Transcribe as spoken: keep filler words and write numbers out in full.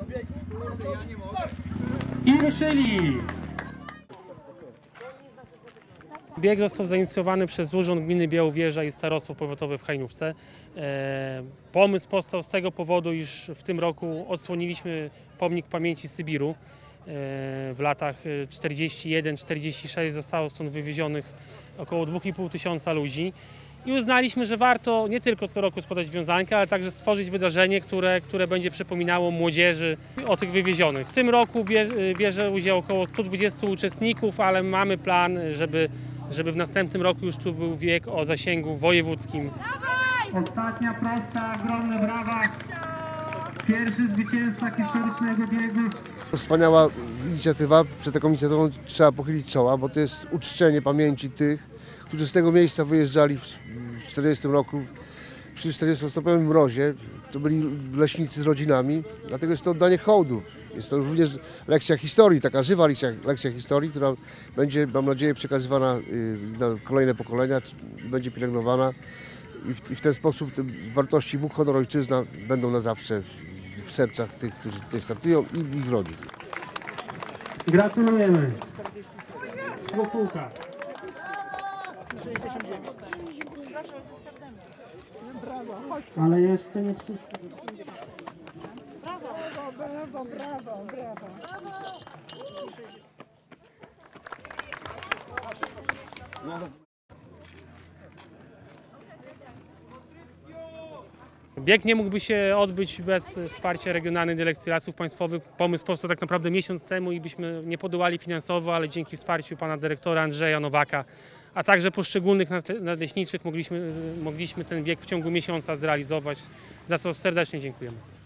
I ruszyli! Bieg został zainicjowany przez Urząd Gminy Białowieża i Starostwo Powiatowe w Hajnówce. E, pomysł powstał z tego powodu, iż w tym roku odsłoniliśmy pomnik pamięci Sybiru. E, w latach czterdziestym pierwszym czterdziestym szóstym zostało stąd wywiezionych około dwa i pół tysiąca ludzi. I uznaliśmy, że warto nie tylko co roku składać wiązankę, ale także stworzyć wydarzenie, które, które będzie przypominało młodzieży o tych wywiezionych. W tym roku bierze, bierze udział około stu dwudziestu uczestników, ale mamy plan, żeby, żeby w następnym roku już tu był bieg o zasięgu wojewódzkim. Ostatnia prosta, ogromne brawa. Pierwszy zwycięzca historycznego biegu. Wspaniała inicjatywa. Przed taką inicjatywą trzeba pochylić czoła, bo to jest uczczenie pamięci tych, którzy z tego miejsca wyjeżdżali w tysiąc dziewięćset czterdziestym roku przy czterdziestostopniowym mrozie. To byli leśnicy z rodzinami, dlatego jest to oddanie hołdu. Jest to również lekcja historii, taka żywa lekcja, lekcja historii, która będzie, mam nadzieję, przekazywana na kolejne pokolenia, będzie pielęgnowana i w, i w ten sposób te wartości Bóg, honor, ojczyzna będą na zawsze w sercach tych, którzy tutaj startują i ich rodzin. Gratulujemy. Półka. Ale jeszcze nie wszystko. Brawo, brawo, brawo, brawo. Bieg nie mógłby się odbyć bez wsparcia regionalnych dyrekcji Lasów Państwowych. Pomysł powstał tak naprawdę miesiąc temu i byśmy nie podołali finansowo, ale dzięki wsparciu pana dyrektora Andrzeja Nowaka, a także poszczególnych nadleśniczych mogliśmy, mogliśmy ten bieg w ciągu miesiąca zrealizować, za co serdecznie dziękujemy.